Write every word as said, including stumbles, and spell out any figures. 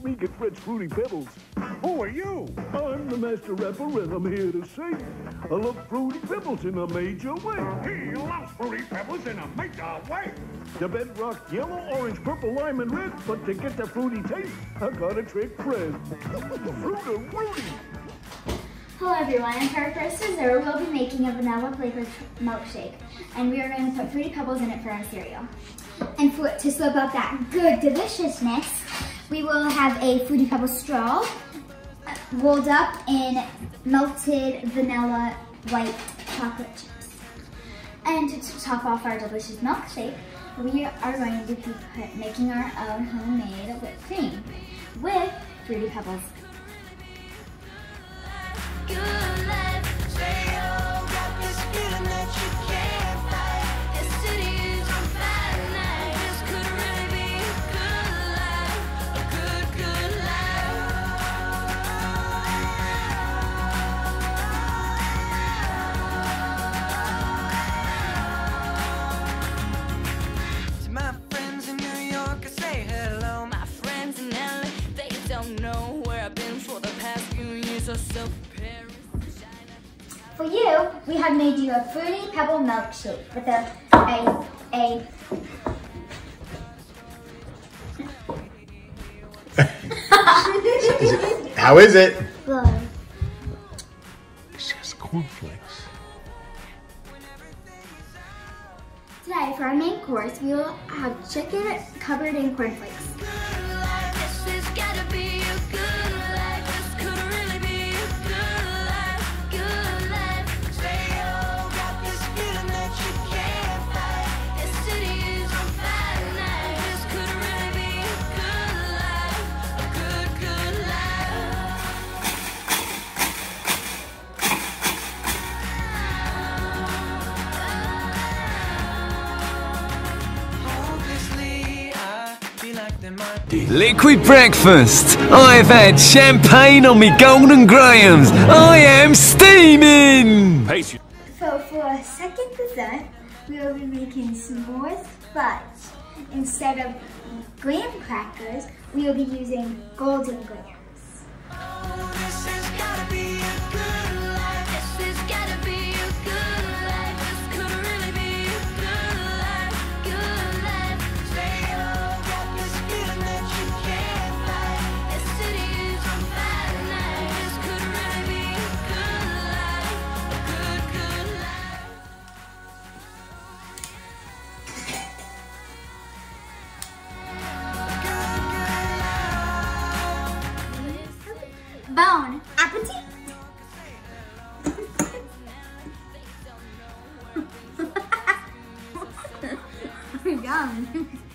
me get Fred's Fruity Pebbles. Who are you? I'm the master rapper and I'm here to say I love Fruity Pebbles in a major way. He loves Fruity Pebbles in a major way. The bedrock yellow, orange, purple, lime, and red. But to get the fruity taste, I gotta trick Fred. Fruity, Fruity. Hello everyone, for our first dessert we'll be making a vanilla flavored milkshake, and we are going to put Fruity Pebbles in it for our cereal. And for to slip up that good deliciousness, we will have a Fruity Pebbles straw rolled up in melted vanilla white chocolate chips. And to, to top off our delicious milkshake, we are going to be put, making our own homemade whipped cream with Fruity Pebbles. For you, we have made you a Fruity Pebble milkshake with a, a, a is it, how is it? Good. It's just cornflakes. Today, for our main course, we will have chicken covered in cornflakes. Liquid breakfast. I've had champagne on me Golden Grahams. I am steaming. So for our second dessert, we will be making s'mores fudge. Instead of graham crackers, we will be using golden grahams. Bon appetit! Yum.